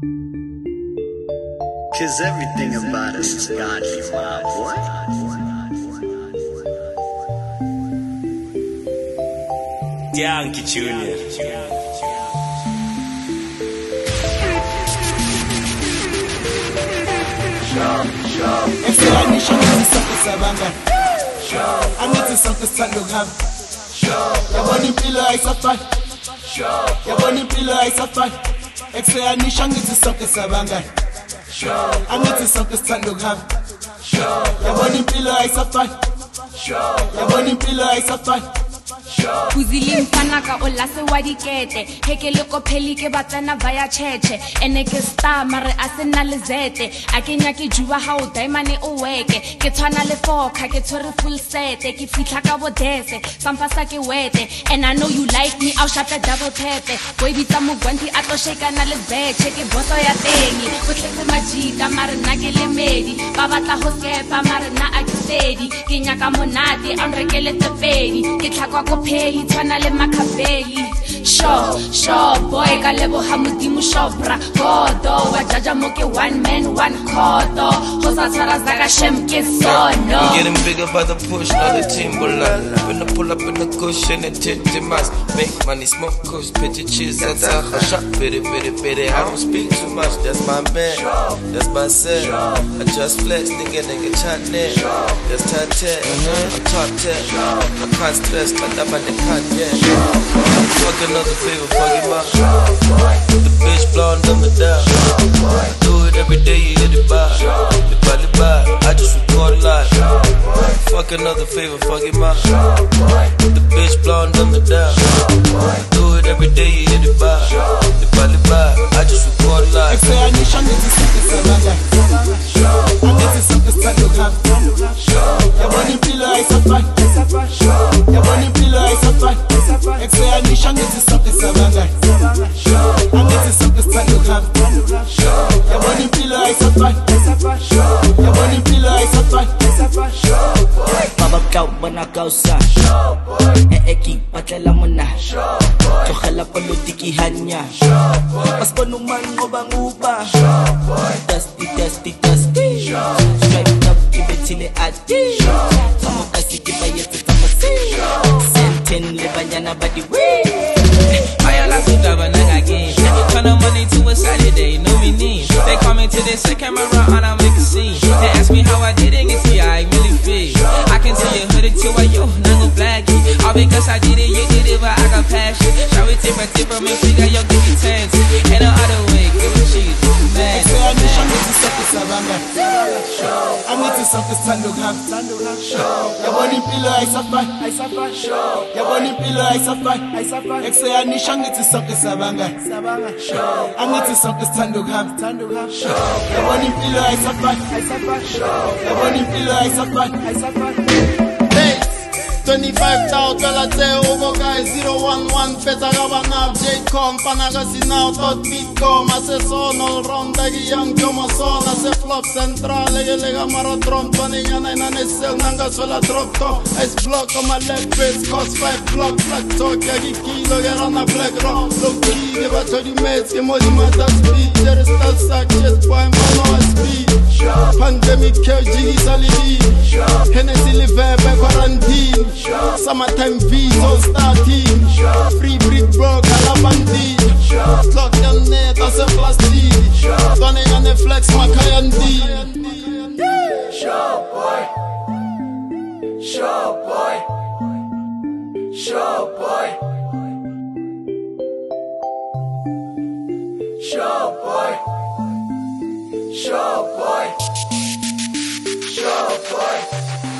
'Cause everything about us is godly, my boy. Yankee Junior. Explanation is something sabanga. I need to something stand up. Your body pillow I suffer. Your body pillow I suffer. Explanation is something sabanga. I need to something stand up. Your body pillow I suffer. Your body pillow I suffer. Kuzili mfana ka olase wa dikete heke le kopheli ke batsana vaya cheche ene ke star mare asena lezete akenya ke juba ha o diamond o weke ke tshwana le foka ke tshwere full set ke fitla ka bodese sampasa ke wete and I know you like me I'll shut the double tap boy bitsa mogwanti a tlo shake na le beche ke boso ya tengi o tletse majita mare nna ke le medi ba batla ho skepa mare nna a ke steady ke nyaka monate a nrekele tsepedi ke tlhakwa ko peli tshwana le makhabeli sure boy ka lebo ha modimo shopra godo wa jaja mo ke one man one kodo ho sa tshara zaka shem ke sono I'm getting bigger by the push not the Timberland when I pull up in the cushion and tip the mask make money smoke kush pitch cheese that's a shot bitty I don't speak too much that's my man that's my set I just flex nigga chat net that's tat I'm top 10 I can't stress like that man they can't fuck another favor fuck him up the bitch blonde on the down I do it every day you hit it by the body by I just record live fuck another favor fuck him up the bitch blonde on the down I do it every day you hit it by the body by I just record live explanation is something sabanga. I need to something stand up. Your body pillow I suffer. Your body pillow I suffer. Explanation is something sabanga. I need to something stand up. Your body pillow I suffer. Your body pillow I suffer. Baba kau bana kau sa. Eki patela mona. Tlogela politiki hanya. Pas penuman ngobang ubah. Dusty. Striped up, give it till it adi. Sama kasi kibayat sama si. Senten le banyana body way. Maya la suka banana game. Turn the money to a Saturday, no me need. They call me to this camera on, I make a scene. They ask me how I did it, get see I really feel. I can see you hooded to a yo, nango blackie. All because I did it, you did it, but I got passion. Shall we tip from me, figure yo, give me 10. And the other way, give me cheese, man. Explanation is something sabanga. I need to something stand up. Your body pillow I suffer. Your body pillow I suffer. Explanation is something sabanga. I need to something stand up. Your body pillow I suffer. Your body pillow I suffer. Hey, 25,000 $, over guys 011 Peta Gabana, J-Com, Panagasi now, Tot Bitcom, Assesson, all round the young Jomason, as a flop central, Lega Maratron, Panigana, and a cell, Nangasola drop top, ice block on my left face, cost 5 block, flat talk, Yagi Kilo, get on a black rock, look, give a 30 mates, Emojimata speed, there is that sack, just point, Mano speed, pandemic, G, Salidi, Hennessy, live by quarantine. Summertime visa starting. Free brick broke Alabandi. Clock and net as a plastic. Turning on the flex Makayandi. Show boy. Show boy.